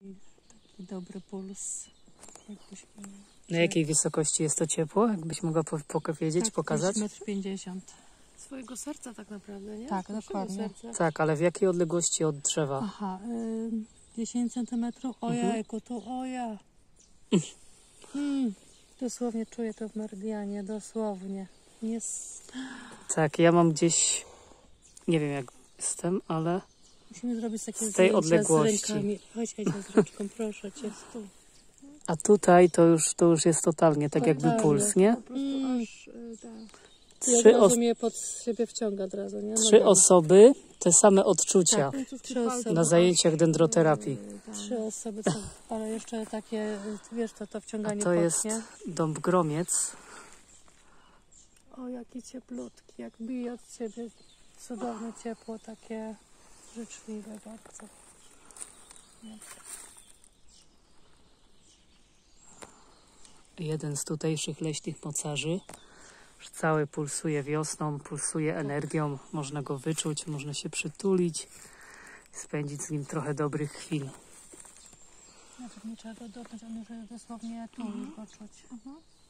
Taki dobry puls. Na jakiej wysokości jest to ciepło? Jakbyś mogła powiedzieć, pokazać? 1,50 m. Swojego serca tak naprawdę, nie? Tak, dokładnie. Tak, ale w jakiej odległości od drzewa? Aha, 10 cm. Ojejku, to oja. Dosłownie czuję to w meridianie, dosłownie. Tak, ja mam gdzieś, nie wiem jak jestem, ale Musimy zrobić takie z tej zdjęcia odległości. z rękami. Chodź z ręczką, proszę cię, stój. A tutaj to już jest totalnie tak jakby puls, nie? Po prostu aż, I od Trzy, razu mnie pod siebie wciąga od razu, nie? trzy osoby, te same odczucia Trzy osoby. na zajęciach dendroterapii. 3 osoby, ale jeszcze takie, wiesz, to A wciąganie to pod, jest nie? dąb Gromiec. O, jaki cieplutki, jak bije od ciebie cudowne ciepło, takie życzliwe bardzo. Jeden z tutejszych leśnych mocarzy. Już cały pulsuje wiosną, pulsuje energią. Można go wyczuć, można się przytulić i spędzić z nim trochę dobrych chwil. Znaczy nie trzeba go dotknąć, on już dosłownie tu już go czuć.